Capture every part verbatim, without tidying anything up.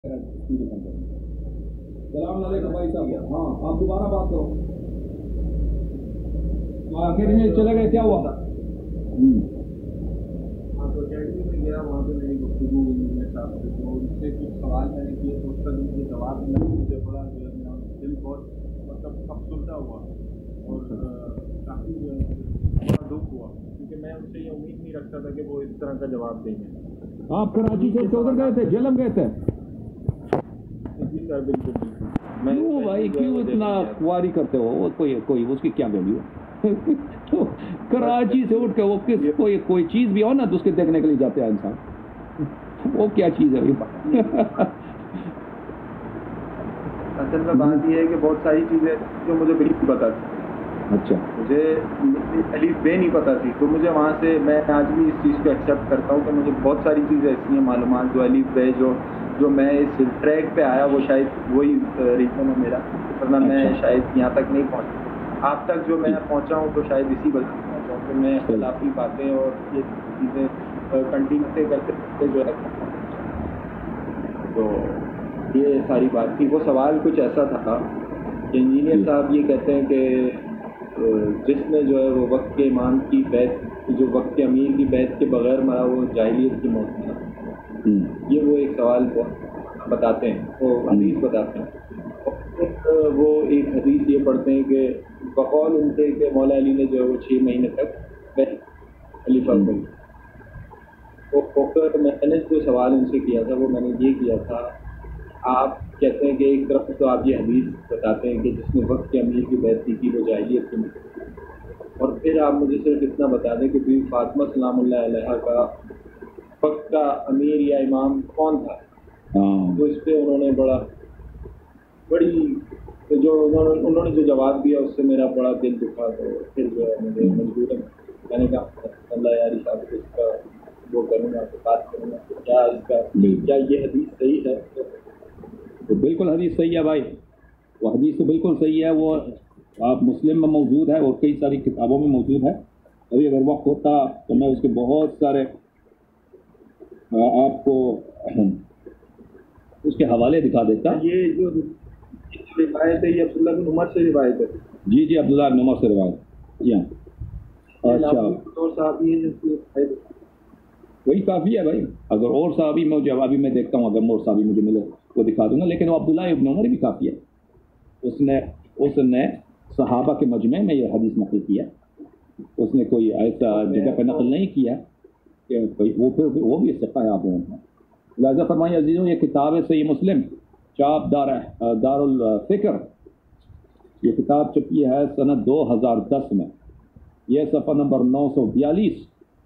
सलाम अलैकुम भाई साहब। हाँ आप दोबारा बात करो। आखिर में चले गए, क्या हुआ? हाँ तो अकेडमी में गया, वहाँ पे मेरी गुफ्तगू हुई मेरे साथ से, तो उनसे कुछ सवाल मैंने किए तो उसका जो मुझे जवाब मिला मुझे बड़ा जो है मेरा दिल बहुत मतलब अफसुर्दा हुआ और काफ़ी जो है बड़ा दुख हुआ, क्योंकि मैं उनसे ये उम्मीद नहीं रखता था कि वो इस तरह का जवाब देंगे। आप कराची से उधर गए थे, जेलम गए थे? जी सर, बिल्कुल बिल्कुल। मैं क्यों भाई, क्यों इतना क्वारी करते हो? वो कोई कोई उसकी क्या वैल्यू है? तो कराची से उठ के वो किस कोई कोई चीज भी हो ना तो उसके देखने के लिए जाते हैं इंसान। वो क्या चीज है? असल में बात यह है कि बहुत सारी चीज़ें जो मुझे बिल्कुल पता थी। अच्छा, मुझे अलीफ बे नहीं पता थी, तो मुझे वहाँ से मैं आज भी इस चीज़ को एक्सेप्ट करता हूँ कि मुझे बहुत सारी चीज़ें ऐसी हैं मालूमात जो अलीफ बे जो जो मैं इस ट्रैक पे आया वो शायद वही रीज़न है मेरा, वरना मैं शायद यहाँ तक नहीं पहुँचा। आप तक जो मैं पहुँचा हूँ तो शायद इसी वजह से पहुँचा हूँ कि मैं इख्तिलाफी बातें और ये चीज़ें कंटिन्यू से करते करते जो है, तो ये सारी बात थी। वो सवाल कुछ ऐसा था कि इंजीनियर साहब ये कहते हैं कि जिसने जो है वो वक्त के इमाम की बैत, जो वक्त के अमीर की बैत के बगैर मरा वो जाहिलियत की मौत मरा। ये वो एक सवाल बताते हैं, वो हदीस बताते हैं। और वो एक हदीस ये पढ़ते हैं कि बकौल उनसे कि मौला अली ने जो है वो छः महीने तक खलीफा बनी। तो पोकर मैंने जो सवाल उनसे किया था वो मैंने ये किया था, आप कहते हैं कि एक तरफ तो आप ये हदीस बताते हैं कि जिसने वक्त के अमीर की बैत की वो जाहिलियत की मौत, और फिर आप मुझे सिर्फ इतना बता दें कि बीवी फातिमा सलामुल्लाह अलैहा का वक्त का अमीर या इमाम कौन था। तो इस पर उन्होंने बड़ा बड़ी तो जो उन्होंने उन्होंने जो जवाब दिया उससे मेरा बड़ा दिल दुखा। तो फिर जो है मुझे मजबूरन मैंने कहा अल्लाह यार साहब को इसका वो करूँगा, तो बात करूँगा क्या इसका क्या ये हदीस सही है। तो बिल्कुल हदीस सही है भाई, वो हदीस तो बिल्कुल सही है। वो आप मुस्लिम में मौजूद है और कई सारी किताबों में मौजूद है। अभी अगर वक्त होता तो मैं उसके बहुत सारे आपको उसके हवाले दिखा देता। ये जो रिवायत है ये अब्दुल्लाह बिन उमर से रिवायत है। जी जी, अब्दुल्लाह बिन उमर से रिवायत। जी हाँ, अच्छा, और साहबी है वही काफ़ी है भाई। अगर और साहबी मैं जवाबी में देखता हूँ, अगर और साहबी मुझे मिले वो दिखा दूंगा, लेकिन वो अब्दुल्लाह इब्न उमर भी काफ़ी है। उसने उसने सहाबा के मजमे में ये हदीस नकल किया, उसने कोई ऐसा जगह पर नकल नहीं किया कि वो फिर वो भी सिक्का है आप लोगों का। लिहाजा फरमाइए अजीज़ों, ये किताब है सही मुस्लिम, चाप दार दारुल फ़िक्र। ये किताब छपी है सनत दो हज़ार दस में, यह सफ़ा नंबर नौ सौ बयालीस,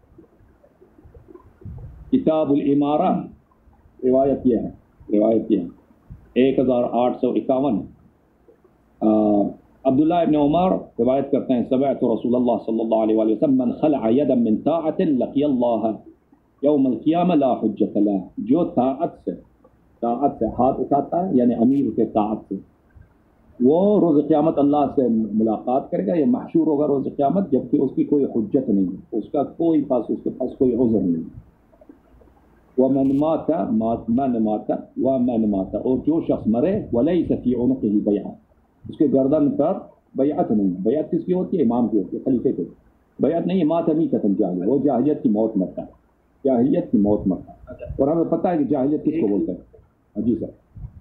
किताबुल इमारा रिवायत किया है रिवायत किया है एक हज़ार आठ सौ इक्यावन। अब्दुल्लाह इब्न उमर रिवायत करते हैं, समिअतु रसूलुल्लाह सल्लल्लाहु अलैहि वसल्लम मन खलअ यदन मिन ताअतिन लक़ियल्लाह यौमल क़ियामह ला हुज्जत लह। जो ताअत से ताअत से हाथ उठाता है, यानी अमीर के ताअत से, वो रोज़ क़यामत अल्लाह से मुलाकात करेगा, ये महशूर होगा रोज़ क़यामत, जबकि उसकी कोई हुज्जत नहीं है, उसका कोई पास उसके पास कोई उज़्र नहीं है। वह मन माता मन माता व मन माता, और जो शख्स मरे वलैस फी उनुक़िही बैअत, उसके गर्दन पर बैअत नहीं है। बैअत किसकी होती है? इमाम की होती है, खलीफे की। बैअत नहीं है, मात मीततन जाहिलिया, वो जाहिलियत की मौत मरता है, जाहिलियत की मौत मरता है। और हमें पता है कि जाहिलियत किसको बोलते हैं। जी सर,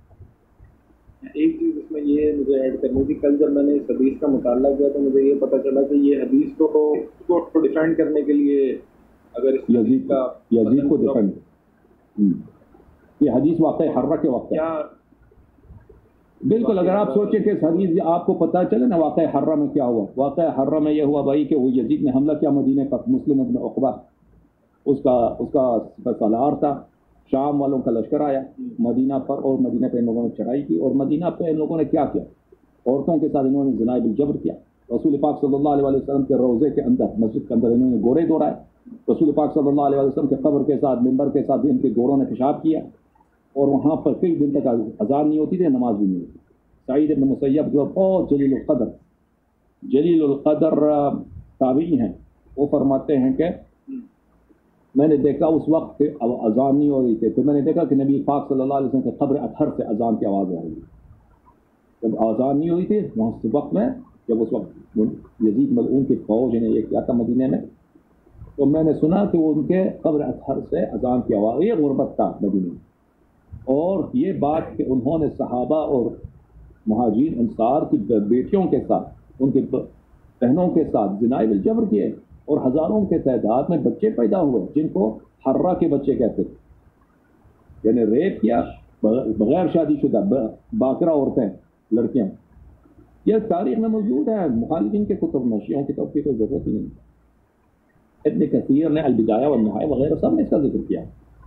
एक चीज़ इसमें ये मुझे ऐड करनी थी, कल जब मैंने इस हदीस का मुताला किया तो मुझे ये पता चला कि ये हदीस को को डिफेंड करने के लिए अगर इस यजीद का यजीद को डिफेंड, ये हदीस वाक़ई हर्रा के वक्त है। बिल्कुल, अगर आप सोचें कि हदीस आपको पता चले ना वाक़ई हर्रा में क्या हुआ। वाक़ई हर्रा में यह हुआ भाई कि वो यजीद ने हमला किया मदीने पर, मुस्लिम इब्न उक़बा उसका उसका सालार था, शाम वालों का लश्कर आया मदीना पर, और मदीना पर इन लोगों ने चढ़ाई की। और मदीना पर इन लोगों ने क्या किया? औरतों के साथ इन्होंने ज़िना बिल जबर किया। रसूल पाक सल्लल्लाहु अलैहि वसल्लम के रोज़े के अंदर, मस्जिद के अंदर इन्होंने गोरे दौड़ाए। रसूल पाक सल्लल्लाहु अलैहि वसल्लम के कब्र के साथ, मिंबर के साथ भी इनके गोरों ने पेशाब किया, और वहाँ पर कई दिन तक अज़ान नहीं होती थी, नमाज भी नहीं होती। सईद इब्न मुसय्यब जो बहुत जलील क़दर जलील क़दर ताबी हैं, वो फरमाते हैं कि میں نے دیکھا اس وقت اذان نہیں ہو رہی تھی، تو میں نے دیکھا کہ نبی پاک صلی اللہ علیہ وسلم کے قبر اطہر سے اذان کی آواز آ رہی ہے. جب اذان نہیں ہوئی تھی وہاں اس وقت میں، جب اس وقت یزید ملعون کی فوج نے یہ کیا تھا مدینے میں، تو میں نے سنا کہ وہ ان کے قبر اطہر سے اذان کی آواز، یہ غربت تھا مدینے میں. اور یہ بات کہ انہوں نے صحابہ اور مہاجرین انصار کی بیٹیوں کے ساتھ، ان کی بہنوں کے ساتھ زنائے بالجبر کیے، اور ہزاروں کے تعداد میں بچے پیدا ہوئے جن کو حرہ کے بچے کہتے تھے، یعنی ریپ کیا بغیر شادی شدہ باکرہ عورتیں، لڑکیاں. یہ تاریخ میں موجود ہے، مخالفین کے کتب میں، شیعوں کی طرف کی کوئی ضرورت ہی نہیں. ابن کثیر نے البدایہ والنہایہ وغیرہ سب نے اس کا ذکر کیا.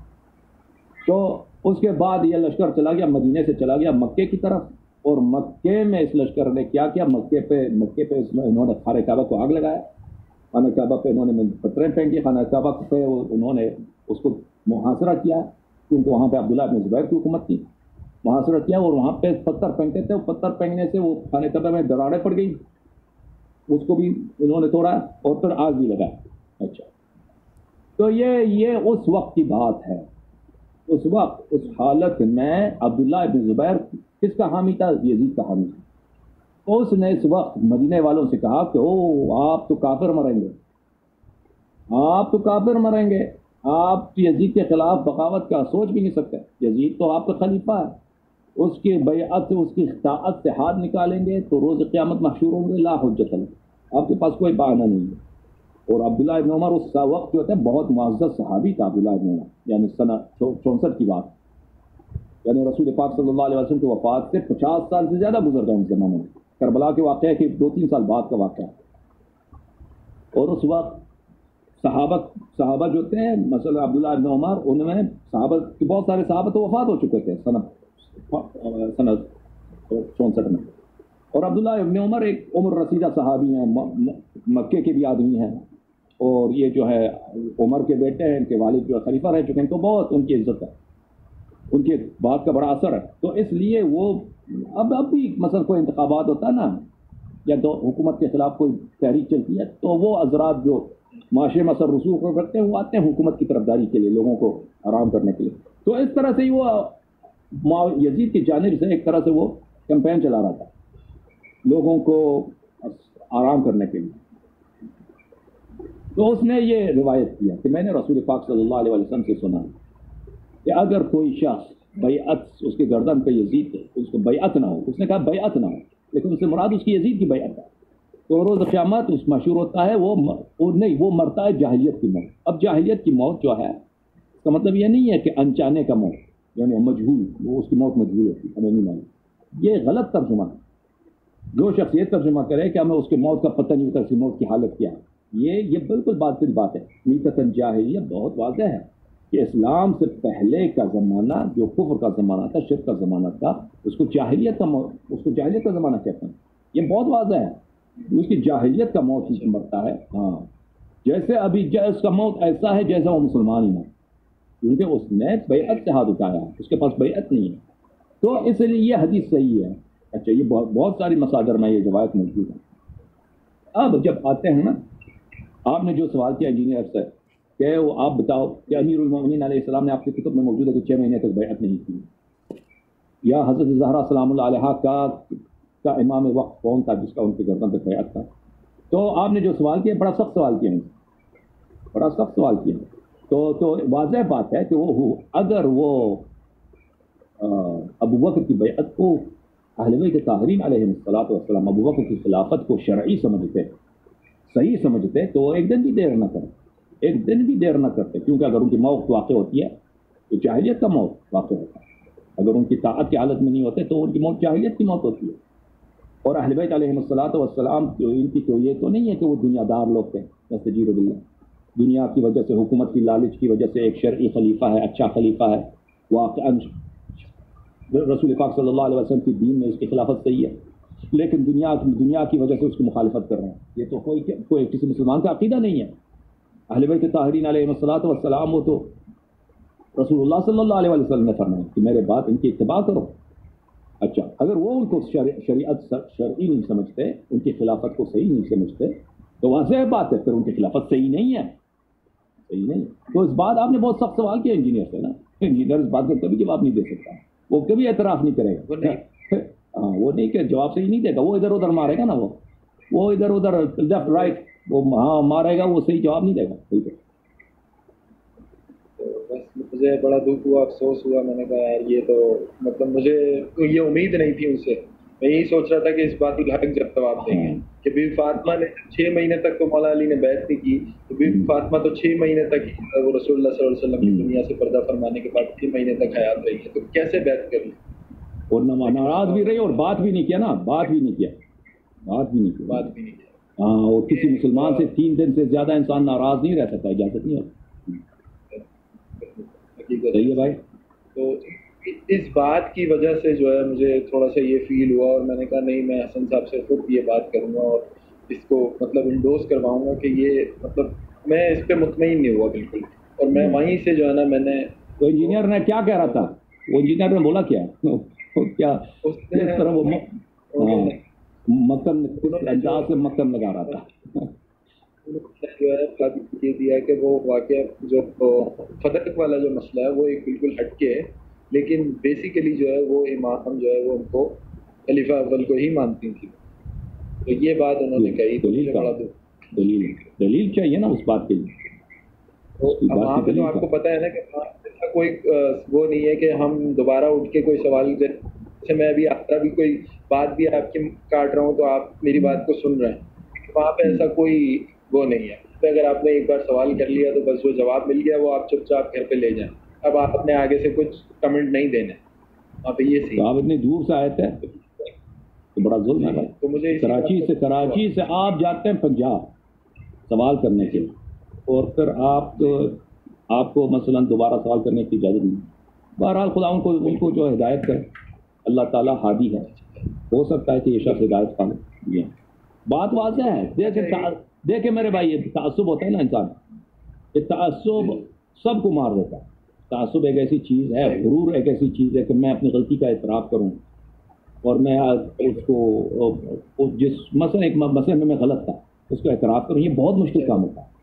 تو اس کے بعد یہ لشکر چلا گیا، مدینے سے چلا گیا مکے کی طرف، اور مکے میں اس لشکر نے کیا کیا، مکے پہ مکے پہ اس میں انہوں نے خانہ کعبہ کو آگ لگایا، خانہ کعبہ پہ انہوں نے پتھریں پھینکی، خانہ کعبہ پہ انہوں نے اس کو محاصرہ کیا، کیونکہ وہاں پہ عبداللہ بن زبیر کی حکومت تھی. محاصرہ کیا اور وہاں پہ پتھر پھینکتے تھے، پتھر پھینکنے سے وہ خانہ کعبہ میں دراڑیں پڑ گئی، اس کو بھی انہوں نے توڑا اور پھر آگ بھی لگایا. اچھا، تو یہ یہ اس وقت کی بات ہے. اس وقت اس حالت میں عبداللہ ابن زبیر کس کا حامی تھا؟ یزید کا حامی تھا. اس نے اس وقت مدینے والوں سے کہا کہ او آپ تو کافر مریں گے، آپ تو کافر مریں گے، آپ یزید کے خلاف بغاوت کا سوچ بھی نہیں سکتے، یزید تو آپ کا خلیفہ ہے، اس کی بیعت سے، اس کی اطاعت سے ہاتھ نکالیں گے تو روز قیامت محشور ہوں گے، لا حجت لکم، آپ کے پاس کوئی بہانہ نہیں ہے. اور عبداللہ ابن عمر اس وقت جو ہوتا ہے بہت معزز صحابی تھا عبداللہ ابن عمر، یعنی سنہ چونسٹھ کی بات، یعنی رسول پاک صلی اللہ علیہ وسلم کی وفات سے پچاس سال سے زیادہ گزر گئے اس زمانے میں. کربلا کے واقعہ کہ دو تین سال بعد کا واقعہ. اور اس وقت صحابہ صحابہ جو تھے، مثلا عبداللہ ابن عمر، انہوں نے صحابہ کے بہت سارے صحابہ تو وفات ہو چکے تھے سنہ سنہ چونسٹھ میں. اور عبداللہ ابن عمر ایک عمر رسیدہ صحابی ہیں، مکے کے بھی آدمی ہیں، اور یہ جو ہے عمر کے بیٹے ہیں، ان کے والد جو ہے خلیفہ رہ چکے ہیں، تو بہت ان کی عزت ہے، ان کی بات کا بڑا اثر ہے. تو اس لیے وہ اب اب بھی مثلا کوئی انتخابات ہوتا ہے نا، یا تو حکومت کے خلاف کوئی تحریک چلتی ہے، تو وہ حضرات جو معاشرے میں اثر رسوخ کرتے ہیں وہ آتے ہیں حکومت کی طرفداری کے لیے، لوگوں کو آرام کرنے کے لیے. تو اس طرح سے ہی وہ یزید کی جانب سے ایک طرح سے وہ کیمپین چلا رہا تھا لوگوں کو آرام کرنے کے لیے. تو اس نے یہ روایت کیا کہ میں نے رسول پاک صلی اللہ علیہ وسلم سے سنا کہ اگر کوئی شخص بیعت، اس کے گردن پہ یزید اس کو بیعت نہ ہو، اس نے کہا بیعت نہ ہو، لیکن اس سے مراد اس کی یزید کی بیعت ہے، تو روز قیامت اس مشہور ہوتا ہے وہ نہیں، وہ مرتا ہے جاہلیت کی موت. اب جاہلیت کی موت جو ہے اس کا مطلب یہ نہیں ہے کہ انجانے کا موت، یعنی مجہول، وہ اس کی موت مجہول ہوتی ہے، ہمیں نہیں معلوم. یہ غلط ترجمہ ہے. جو شخص یہ ترجمہ کرے کہ ہمیں اس کے موت کا پتہ نہیں ہوتا، اس کی موت کی حالت کیا ہے، یہ یہ بالکل باطل بات ہے. میتۃ جاہلیہ بہت واضح ہے کہ اسلام سے پہلے کا زمانہ جو کفر کا زمانہ تھا، شرک کا زمانہ تھا، اس کو جاہلیت کا اس کو جاہلیت کا زمانہ کہتے ہیں. یہ بہت واضح ہے، اس کی جاہلیت کا موت ہی مرتا ہے. ہاں، جیسے ابھی اس کا موت ایسا ہے جیسا وہ مسلمان ہی ہے، کیونکہ اس نے بیعت سے ہاتھ اٹھایا، اس کے پاس بیعت نہیں ہے. تو اس لیے یہ حدیث صحیح ہے. اچھا، یہ بہت بہت ساری مصادر میں یہ روایت موجود ہے. اب جب آتے ہیں نا، آپ نے جو سوال کیا انجینئر سے کہ وہ آپ بتاؤ کہ امیر المومنین علیہ السلام نے آپ کی کتب میں موجود ہے کہ چھ مہینے تک بیعت نہیں کی، یا حضرت زہرا سلام اللہ علیہ کا کا امام وقت کون تھا جس کا ان کے گردن پہ بیعت تھا. تو آپ نے جو سوال کیا بڑا سخت سوال کیا ہے، بڑا سخت سوال کیا. تو تو واضح بات ہے کہ وہ اگر وہ ابو بکر کی بیعت کو اہل بیت طاہرین علیہ الصلوۃ والسلام، ابو بکر کی خلافت کو شرعی سمجھتے، صحیح سمجھتے، تو ایک دن بھی دیر نہ کرتے، ایک دن بھی دیر نہ کرتے. کیونکہ اگر ان کی موت واقع ہوتی ہے تو جاہلیت کا موت واقع ہوتا ہے. اگر ان کی طاعت کی حالت میں نہیں ہوتے تو ان کی موت جاہلیت کی موت ہوتی ہے. اور اہل بیت علیہ الصلوۃ والسلام ان کی تو یہ تو نہیں ہے کہ وہ دنیا دار لوگ تھے، نستجیر باللہ، دنیا کی وجہ سے، حکومت کی لالچ کی وجہ سے ایک شرعی خلیفہ ہے، اچھا خلیفہ ہے، واقعاً رسول پاک صلی اللہ علیہ وسلم کی دین میں اس کی خلافت صحیح ہے، لیکن دنیا دنیا کی وجہ سے اس کی مخالفت کر رہے ہیں. یہ تو کوئی کوئی کسی مسلمان کا عقیدہ نہیں ہے. اہل بیت طاہرین علیہ الصلوۃ والسلام وہ تو رسول اللہ صلی اللہ علیہ وسلم نے فرمایا کہ میرے بات ان کی اتباع کرو. اچھا، اگر وہ ان کو شریعت شرعی نہیں سمجھتے، ان کی خلافت کو صحیح نہیں سمجھتے، تو واضح بات ہے پھر ان کی خلافت صحیح نہیں ہے، صحیح نہیں. تو اس بات آپ نے بہت سخت سوال کیا انجینئر سے نا. انجینئر اس بات کا کبھی جواب نہیں دے سکتا, وہ کبھی اعتراف نہیں کرے گا. ہاں وہ نہیں کہ جواب صحیح نہیں دے گا, وہ ادھر ادھر مارے گا نا, وہ وہ ادھر ادھر لیفٹ رائٹ وہ ہاں مارے گا, وہ صحیح جواب نہیں دے گا. ٹھیک ہے, بس مجھے بڑا دکھ ہوا, افسوس ہوا. میں نے کہا یار یہ تو مطلب مجھے یہ امید نہیں تھی ان سے. میں یہی سوچ رہا تھا کہ اس بات کی گھاٹک جب جواب دیں گے کہ بی فاطمہ نے چھ مہینے تک تو مولا علی نے بیعت نہیں کی, تو بی فاطمہ تو چھ مہینے تک وہ رسول اللہ صلی اللہ علیہ وسلم کی دنیا سے پردہ فرمانے کے بعد چھ مہینے تک حیات رہی ہے, تو کیسے بیعت کر لی؟ اور ناراض بھی رہی اور بات بھی نہیں کیا نا, بات بھی نہیں کیا, بات بھی نہیں کیا, بات بھی نہیں کی. ہاں, اور کسی مسلمان سے تین دن سے زیادہ انسان ناراض نہیں رہ سکتا, اجازت نہیں ہوتی. صحیح ہے بھائی. تو اس بات کی وجہ سے جو ہے مجھے تھوڑا سا یہ فیل ہوا, اور میں نے کہا نہیں میں حسن صاحب سے خود یہ بات کروں گا اور اس کو مطلب انڈوز کرواؤں گا کہ یہ مطلب میں اس پہ مطمئن نہیں ہوا بالکل. اور میں وہیں سے جو ہے نا میں نے تو انجینئر نے کیا کہہ رہا تھا, وہ انجینئر نے بولا کیا کیا اس طرح وہ مکن انداز سے مکن لگا رہا تھا. جو ہے یہ دیا کہ وہ واقعہ جو فتح والا جو مسئلہ ہے وہ ایک بالکل ہٹ کے ہے, لیکن بیسیکلی جو ہے وہ امام جو ہے وہ ان کو خلیفہ اول کو ہی مانتی تھی. تو یہ بات انہوں نے کہی. دلیل دلیل دلیل چاہیے نا اس بات کے لیے. وہاں پہ تو آپ کو پتہ ہے نا کہ ایسا کوئی وہ نہیں ہے کہ ہم دوبارہ اٹھ کے کوئی سوال, جیسے میں ابھی آپ کا بھی کوئی بات بھی آپ کی کاٹ رہا ہوں تو آپ میری بات کو سن رہے ہیں, وہاں پہ ایسا کوئی وہ نہیں ہے. تو اگر آپ نے ایک بار سوال کر لیا تو بس وہ جواب مل گیا, وہ آپ چپ چاپ گھر پہ لے جائیں. اب آپ اپنے آگے سے کچھ کمنٹ نہیں دینے. وہاں پہ یہ صحیح. آپ اتنی دور سے آئے تھے تو بڑا ظلم ہے بھائی. تو مجھے کراچی سے کراچی سے آپ جاتے ہیں پنجاب سوال کرنے کے لیے, اور پھر آپ آپ کو مثلا دوبارہ سوال کرنے کی اجازت نہیں. بہرحال خدا ان کو ان کو جو ہدایت کرے, اللہ تعالیٰ ہادی ہے, ہو سکتا ہے کہ یہ شخص ہدایت پا لے. بات واضح ہے. دیکھیں دیکھیں میرے بھائی, یہ تعصب ہوتا ہے نا انسان, یہ تعصب سب کو مار دیتا ہے. تعصب ایک ایسی چیز ہے, غرور ایک ایسی چیز ہے کہ میں اپنی غلطی کا اعتراف کروں اور میں اس کو جس مثلا ایک مسئلے میں میں غلط تھا اس کو اعتراف کروں, یہ بہت مشکل کام ہوتا ہے.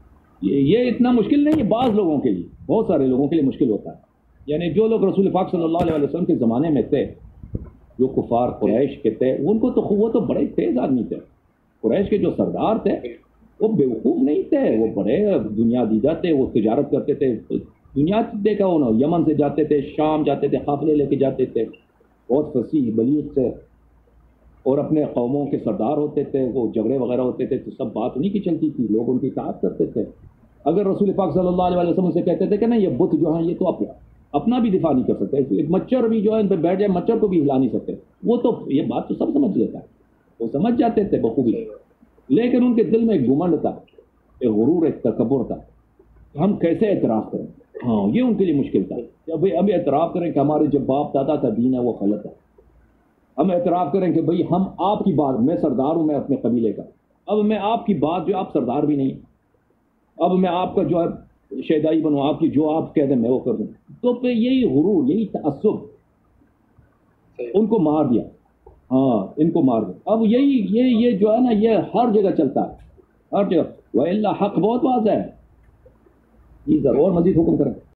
یہ اتنا مشکل نہیں ہے, بعض لوگوں کے لیے, بہت سارے لوگوں کے لیے مشکل ہوتا ہے. یعنی جو لوگ رسول پاک صلی اللہ علیہ وسلم کے زمانے میں تھے, جو کفار قریش کے تھے, ان کو تو وہ تو بڑے تیز آدمی تھے. قریش کے جو سردار تھے وہ بیوقوف نہیں تھے, وہ بڑے دنیا دیدہ تھے, وہ تجارت کرتے تھے. دنیا دیکھا انہوں نے, یمن سے جاتے تھے, شام جاتے تھے, قافلے لے کے جاتے تھے, بہت فصیح بلیغ تھے, اور اپنے قوموں کے سردار ہوتے تھے. وہ جھگڑے وغیرہ ہوتے تھے تو سب بات انہیں کی چلتی تھی, لوگ ان کی اطاعت کرتے تھے. اگر رسول پاک صلی اللہ علیہ وسلم سے کہتے تھے کہ نہیں یہ بت جو ہیں یہ تو آپ اپنا بھی دفاع نہیں کر سکتے, ایک مچھر بھی جو ہے ان پہ بیٹھ جائے مچھر کو بھی ہلا نہیں سکتے, وہ تو یہ بات تو سب سمجھ لیتا ہے, وہ سمجھ جاتے تھے بخوبی. لیکن ان کے دل میں ایک گھمنڈ تھا, ایک غرور, ایک تکبر تھا. ہم کیسے اعتراف کریں؟ ہاں یہ ان کے لیے مشکل تھا کہ ابھی ہم اعتراف کریں کہ ہمارے جو باپ دادا کا دین ہے وہ غلط ہے. ہم اعتراف کریں کہ بھئی ہم آپ کی بات, میں سردار ہوں میں اپنے قبیلے کا, اب میں آپ کی بات جو آپ سردار بھی نہیں, اب میں آپ کا جو ہے شہدائی بنوں, آپ کی جو آپ کہہ دیں میں وہ کر دوں. تو پھر یہی غرور, یہی تعصب ان کو مار دیا. ہاں ان کو مار دیا. اب یہی یہ یہ جو ہے نا یہ ہر جگہ چلتا ہے, ہر جگہ. وَإِلَّا حق بہت واضح ہے. جی سر, اور مزید حکم کریں.